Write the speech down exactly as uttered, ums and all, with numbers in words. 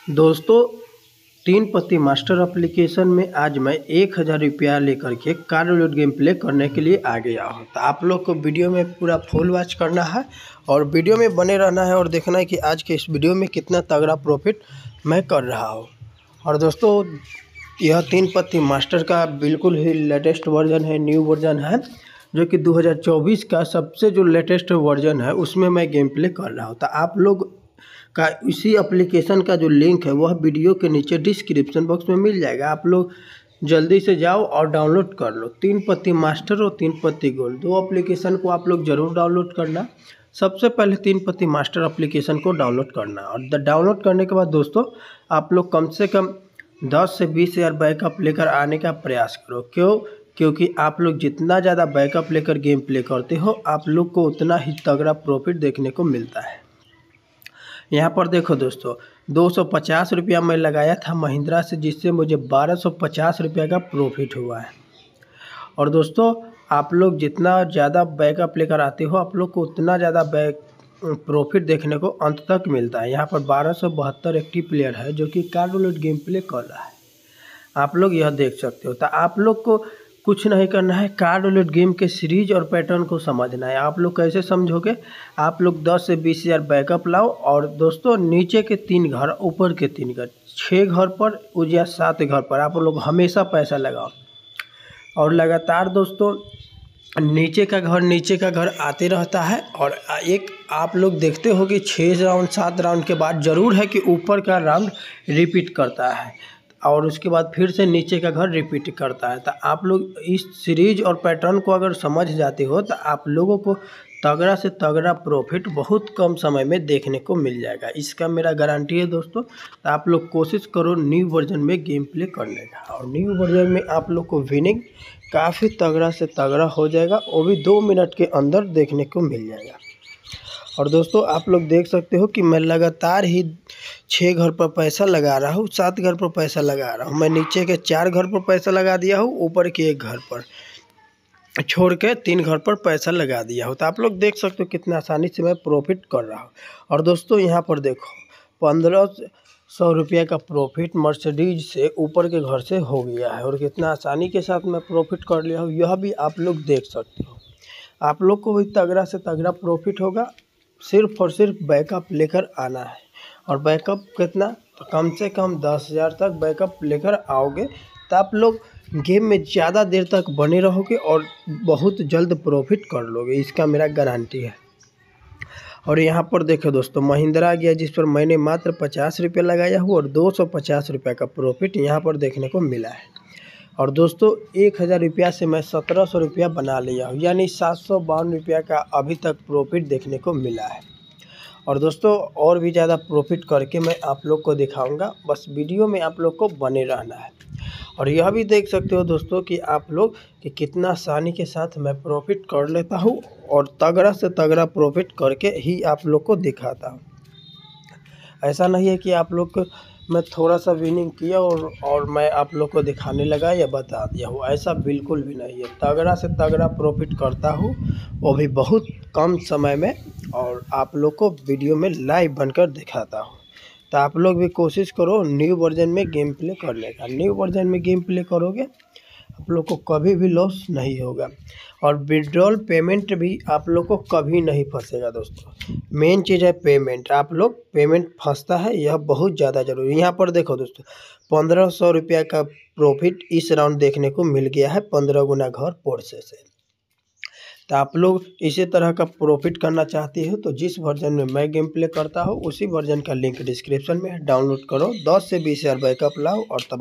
दोस्तों, तीन पत्ती मास्टर एप्लीकेशन में आज मैं एक हज़ार रुपया लेकर के कार रूलेट गेम प्ले करने के लिए आ गया हूँ। तो आप लोग को वीडियो में पूरा फुल वॉच करना है और वीडियो में बने रहना है और देखना है कि आज के इस वीडियो में कितना तगड़ा प्रॉफिट मैं कर रहा हूँ। और दोस्तों, यह तीन पत्ती मास्टर का बिल्कुल ही लेटेस्ट वर्जन है, न्यू वर्जन है, जो कि दो हज़ार चौबीस का सबसे जो लेटेस्ट वर्जन है उसमें मैं गेम प्ले कर रहा हूँ। तो आप लोग का इसी एप्लीकेशन का जो लिंक है वह वीडियो के नीचे डिस्क्रिप्शन बॉक्स में मिल जाएगा। आप लोग जल्दी से जाओ और डाउनलोड कर लो। तीन पत्ती मास्टर और तीन पत्ती गोल्ड, दो एप्लीकेशन को आप लोग ज़रूर डाउनलोड करना। सबसे पहले तीन पत्ती मास्टर एप्लीकेशन को डाउनलोड करना और डाउनलोड करने के बाद दोस्तों आप लोग कम से कम दस से बीस हज़ार बैकअप लेकर आने का प्रयास करो। क्यों? क्योंकि आप लोग जितना ज़्यादा बैकअप लेकर गेम प्ले करते हो आप लोग को उतना ही तगड़ा प्रॉफिट देखने को मिलता है। यहाँ पर देखो दोस्तों, दो सौ पचास रुपया मैं लगाया था महिंद्रा से, जिससे मुझे बारह सौ पचास रुपया का प्रॉफिट हुआ है। और दोस्तों, आप लोग जितना ज़्यादा बैकअप लेकर आते हो आप लोग को उतना ज़्यादा बैक प्रॉफिट देखने को अंत तक मिलता है। यहाँ पर बारह सौ बहत्तर एक्टिव प्लेयर है जो कि कार रूलेट गेम प्ले कर रहा है, आप लोग यह देख सकते हो। तो आप लोग को कुछ नहीं करना है, कार रूलेट गेम के सीरीज और पैटर्न को समझना है। आप लोग कैसे समझोगे? आप लोग दस से बीस हज़ार बैकअप लाओ और दोस्तों नीचे के तीन घर, ऊपर के तीन घर, छः घर पर या सात घर पर आप लोग हमेशा पैसा लगाओ और लगातार दोस्तों नीचे का घर नीचे का घर आते रहता है। और एक आप लोग देखते हो कि छः राउंड सात राउंड के बाद ज़रूर है कि ऊपर का राउंड रिपीट करता है और उसके बाद फिर से नीचे का घर रिपीट करता है। तो आप लोग इस सीरीज और पैटर्न को अगर समझ जाते हो तो आप लोगों को तगड़ा से तगड़ा प्रॉफिट बहुत कम समय में देखने को मिल जाएगा, इसका मेरा गारंटी है दोस्तों। तो आप लोग कोशिश करो न्यू वर्जन में गेम प्ले करने का और न्यू वर्जन में आप लोग को विनिंग काफ़ी तगड़ा से तगड़ा हो जाएगा, वो भी दो मिनट के अंदर देखने को मिल जाएगा। और दोस्तों आप लोग देख सकते हो कि मैं लगातार ही छः घर पर पैसा लगा रहा हूँ, सात घर पर पैसा लगा रहा हूँ। मैं नीचे के चार घर पर पैसा लगा दिया हूँ, ऊपर के एक घर पर छोड़ के तीन घर पर पैसा लगा दिया हूँ। तो आप लोग देख सकते हो कितना आसानी से मैं प्रॉफिट कर रहा हूँ। और दोस्तों यहाँ पर देखो, पंद्रह सौ रुपये का प्रॉफिट मर्सिडीज से ऊपर के घर से हो गया है और कितना आसानी के साथ मैं प्रॉफिट कर लिया हूँ, यह भी आप लोग देख सकते हो। आप लोग को भी तगड़ा से तगड़ा प्रॉफिट होगा, सिर्फ और सिर्फ बैकअप लेकर आना है। और बैकअप कितना? तो कम से कम दस हज़ार तक बैकअप लेकर आओगे तो आप लोग गेम में ज़्यादा देर तक बने रहोगे और बहुत जल्द प्रॉफिट कर लोगे, इसका मेरा गारंटी है। और यहाँ पर देखो दोस्तों, महिंद्रा आ गया जिस पर मैंने मात्र पचास रुपये लगाया हूँ और दो सौ पचास रुपये का प्रॉफिट यहाँ पर देखने को मिला है। और दोस्तों एक हज़ार रुपया से मैं सत्रह सौ रुपया बना लिया हूँ, यानी सात सौ बावन रुपया का अभी तक प्रॉफिट देखने को मिला है। और दोस्तों और भी ज़्यादा प्रॉफिट करके मैं आप लोग को दिखाऊंगा, बस वीडियो में आप लोग को बने रहना है। और यह भी देख सकते हो दोस्तों कि आप लोग कि कितना आसानी के साथ मैं प्रॉफिट कर लेता हूँ और तगड़ा से तगड़ा प्रॉफिट करके ही आप लोग को दिखाता हूँ। ऐसा नहीं है कि आप लोग को मैं थोड़ा सा विनिंग किया और और मैं आप लोग को दिखाने लगा या बता दिया हूँ, ऐसा बिल्कुल भी नहीं है। तगड़ा से तगड़ा प्रॉफिट करता हूँ, वो भी बहुत कम समय में, और आप लोग को वीडियो में लाइव बनकर दिखाता हूँ। तो आप लोग भी कोशिश करो न्यू वर्जन में गेम प्ले करने का। न्यू वर्जन में गेम प्ले करोगे आप लोग को कभी भी लॉस नहीं होगा और विड्रॉल पेमेंट भी आप लोग को कभी नहीं फंसेगा। दोस्तों मेन चीज़ है पेमेंट, आप लोग पेमेंट फंसता है, यह बहुत ज़्यादा जरूरी है। यहाँ पर देखो दोस्तों, पंद्रह सौ रुपया का प्रॉफिट इस राउंड देखने को मिल गया है, पंद्रह गुना घर पोर्से से। तो आप लोग इसी तरह का प्रॉफिट करना चाहते हो तो जिस वर्जन में मैं गेम प्ले करता हूँ उसी वर्जन का लिंक डिस्क्रिप्शन में है, डाउनलोड करो, दस से बीस हज़ार बैकअप लाओ और तब